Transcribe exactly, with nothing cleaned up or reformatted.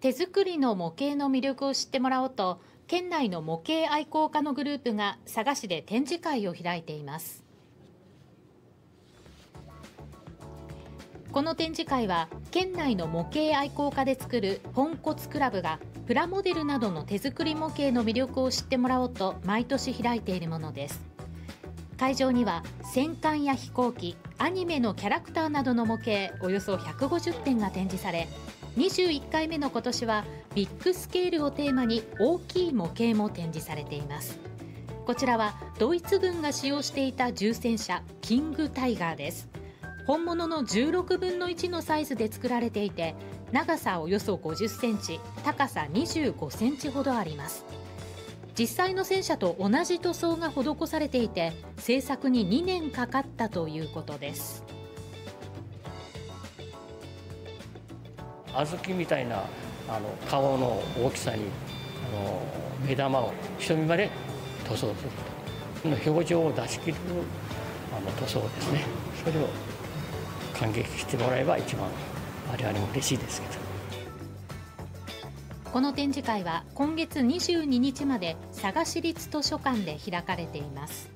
手作りの模型の魅力を知ってもらおうと、県内の模型愛好家のグループが佐賀市で展示会を開いています。この展示会は県内の模型愛好家で作るポンコツクラブがプラモデルなどの手作り模型の魅力を知ってもらおうと毎年開いているものです。会場には戦艦や飛行機、アニメのキャラクターなどの模型およそひゃくごじゅってんが展示され、にじゅういっかいめの今年はビッグスケールをテーマに大きい模型も展示されています。こちらはドイツ軍が使用していた重戦車キングタイガーです。本物のじゅうろくぶんのいちのサイズで作られていて、長さおよそごじゅっセンチ、高さにじゅうごセンチほどあります。実際の戦車と同じ塗装が施されていて、製作ににねんかかったということです。 小豆みたいなあの顔の大きさにあの目玉を一目まで塗装すると、表情を出し切るあの塗装ですね。それを感激してもらえば一番我々も嬉しいですけど。 この展示会は今月にじゅうににちまで佐賀市立図書館で開かれています。